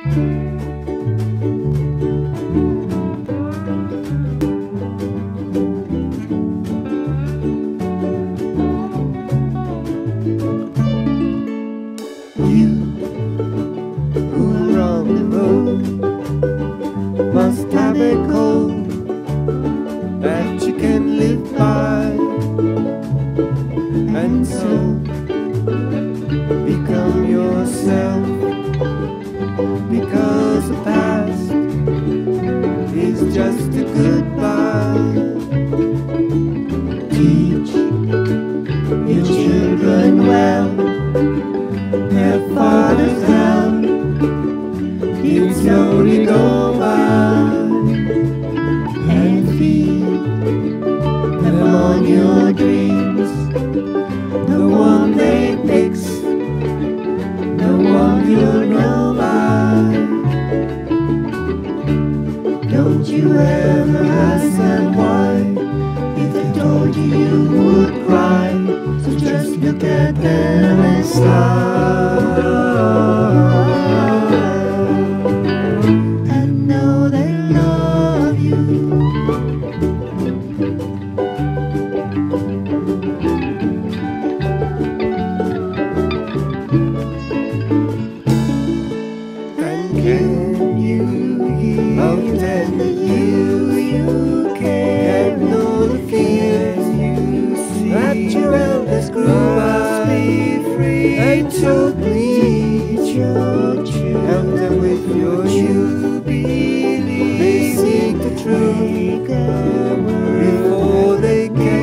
You who are on the road must have a code that you can live by, and so become yourself, because the past is just a goodbye. Teach your children well, their father's help did slowly go by, and feed them on your dreams, the one they fix, the one you'll know by. Don't you ever ask them why, if they told you you would cry, so just look at them and smile. Can you hear? Oh, tender you can know the fears you see, that your elders grew must be free, and so please your children, help them with your youth, believe they seek the truth before they can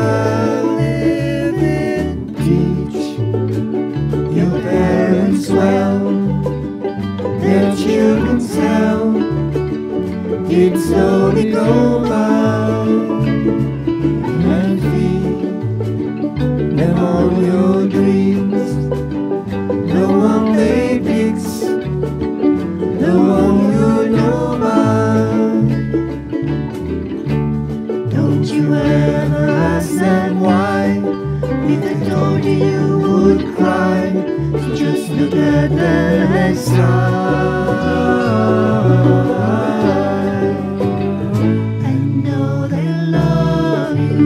live it. Teach your parents well, their children's hell did slowly go by, and feed them on your dreams, the one they fix, the one you know by. Don't you ever ask them why, if they told you you would cry, so just look at them and sigh, and know they love you.